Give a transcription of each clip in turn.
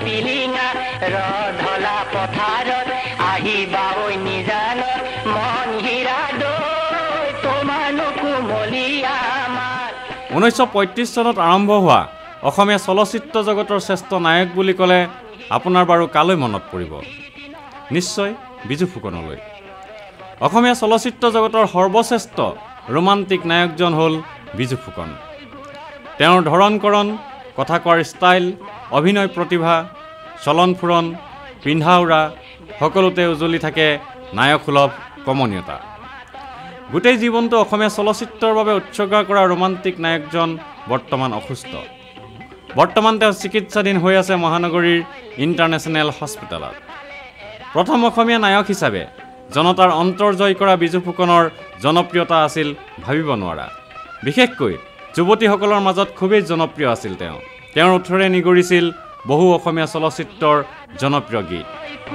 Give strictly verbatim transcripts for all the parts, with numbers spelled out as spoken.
পিলিঙা ৰধলা পথাৰত আহিবা ঐ নিজান মন হীৰা দৈ তোমানো কুমলীয়া মাত। ঊনৈছশ পঁয়ত্ৰিছ চনত আৰম্ভ হোৱা অসমীয়া চলচ্চিত্ৰ জগতৰ শ্ৰেষ্ঠ নায়ক বুলি ক'লে আপোনাৰ বাৰু কালৈ মনত পৰিব? নিশ্চয় বিজু ফুকনলৈ। অসমীয়া চলচ্চিত্ৰ জগতৰ সৰ্বশ্ৰেষ্ঠ ৰোমান্টিক নায়কজন হ'ল বিজু ফুকন। তেওঁৰ ধৰণকৰণ, কথা কোৱাৰ ষ্টাইল, অভিনয় প্ৰতিভা, চলন ফুৰণ, পিন্ধা উৰা সকলোতে উজলি থাকে নায়কসুলভ কমনীয়তা। গোটেই জীৱনটো অসমীয়া চলচ্চিত্ৰৰ বাবে উৎসৰ্গা কৰা ৰোমান্টিক নায়কজন বৰ্তমান অসুস্থ। বৰ্তমান তেওঁ চিকিৎসাধীন হৈ আছে মহানগৰীৰ ইণ্টাৰনেশ্যনেল হস্পিটেলত। প্ৰথম অসমীয়া নায়ক হিচাপে জনতাৰ অন্তৰ জয় কৰা বিজু ফুকনৰ জনপ্ৰিয়তা আছিল ভাবিব নোৱাৰা। বিশেষকৈ যুৱতীসকলৰ মাজত খুবেই জনপ্ৰিয় আছিল তেওঁ। তেওঁৰ ওঠৰে নিগৰিছিল বহু অসমীয়া চলচ্চিত্ৰৰ জনপ্ৰিয় গীত।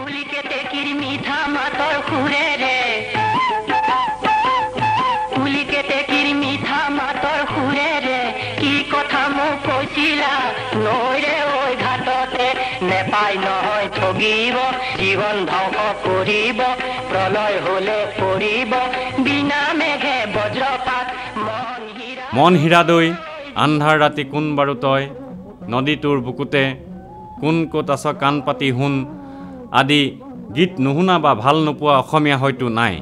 নেপাই নহয় ঠগিব জীৱন ধ্বংস কৰিব প্ৰলয় হলে পৰিব বিনা মেঘে বজ্ৰপাত মন হীৰা দৈ আন্ধাৰ ৰাতি কোন বাৰু তই নদীটোৰ বুকুতে কোন ক'ত আছ কাণ পাতি শুন আদি গীত নুশুনা বা ভাল নোপোৱা অসমীয়া হয়তো নাই।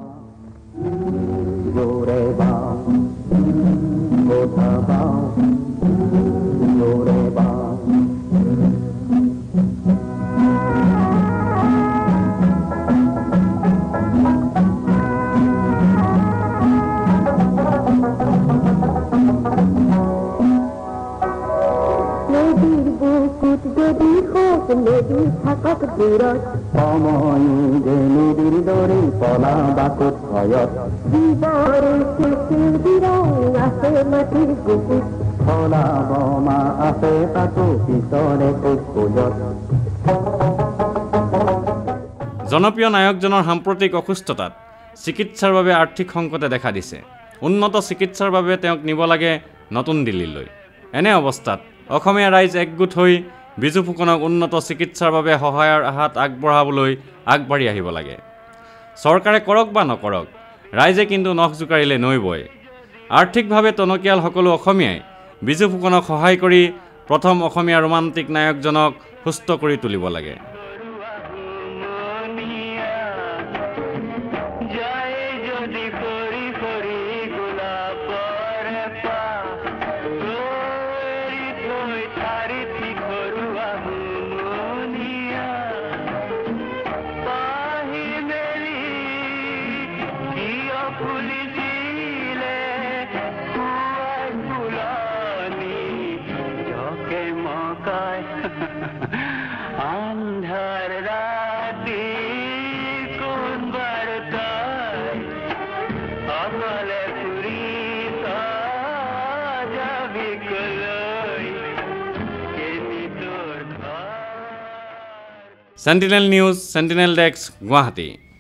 জনপ্ৰিয় নায়কজনৰ সাম্প্ৰতিক অসুস্থতাত চিকিৎসাৰ বাবে আৰ্থিক সংকটে দেখা দিছে। উন্নত চিকিৎসাৰ বাবে তেওঁক নিব লাগে নতুন দিল্লীলৈ। এনে অৱস্থাত অসমীয়া ৰাইজ একগোট হৈ বিজু ফুকনক উন্নত চিকিৎসাৰ বাবে সহায়ৰ হাত আগবঢ়াবলৈ আগবাঢ়ি আহিব লাগে। চৰকাৰে কৰক বা নকৰক, ৰাইজে কিন্তু নখ জোকাৰিলে নৈ বয়। আৰ্থিকভাৱে টনকিয়াল সকলো অসমীয়াই বিজু ফুকনক সহায় কৰি প্ৰথম অসমীয়া ৰোমান্টিক নায়কজনক সুস্থ কৰি তুলিব লাগে। Sentinel News, Sentinel Desk, Guwahati।